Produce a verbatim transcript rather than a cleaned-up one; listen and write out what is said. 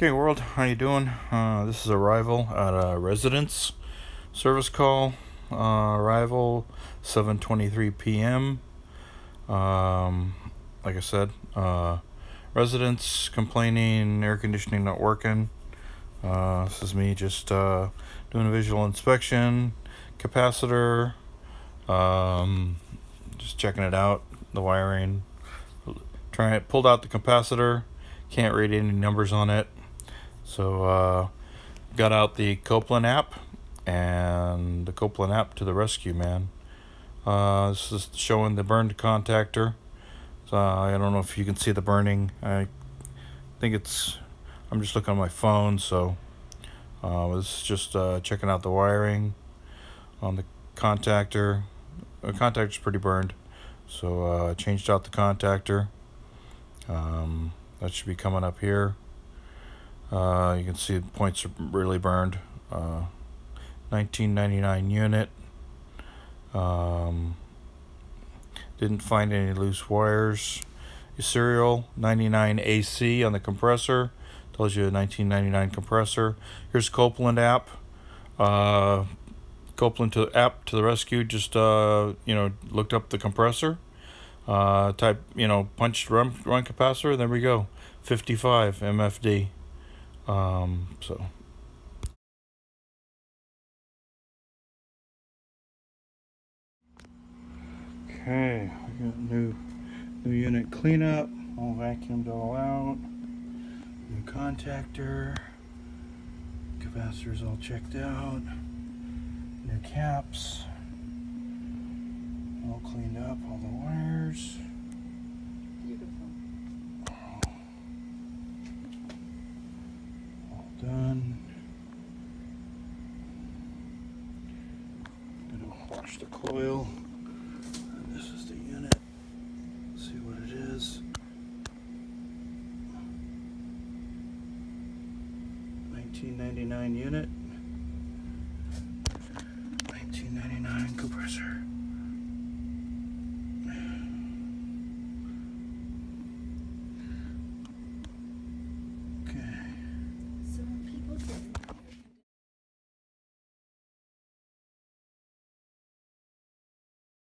Okay, world, how you doing? Uh, this is arrival at a residence service call. Uh, arrival seven twenty-three p m Um, like I said, uh, residents complaining air conditioning not working. Uh, this is me just uh, doing a visual inspection. Capacitor, um, just checking it out. The wiring. Trying it. Pulled out the capacitor. Can't read any numbers on it. So uh, got out the Copeland app, and the Copeland app to the rescue, man. Uh, this is showing the burned contactor. So I don't know if you can see the burning. I think it's, I'm just looking on my phone, so uh, I was just uh, checking out the wiring on the contactor. The contactor's pretty burned, so I uh, changed out the contactor. Um, that should be coming up here. Uh, you can see the points are really burned. Uh, nineteen ninety-nine unit. Um, didn't find any loose wires. Serial ninety-nine A C on the compressor. Tells you a nineteen ninety-nine compressor. Here's Copeland app. Uh, Copeland to app to the rescue. Just uh, you know, looked up the compressor. Uh, type you know, punched run run capacitor. There we go. fifty-five M F D. Um, so. Okay, we got new new unit cleanup, all vacuumed all out. New contactor, capacitors all checked out. New caps, all cleaned up, all the wires. Beautiful. All done. Gonna wash the coil. And this is the unit. Let's see what it is. nineteen ninety-nine unit. nineteen ninety-nine compressor.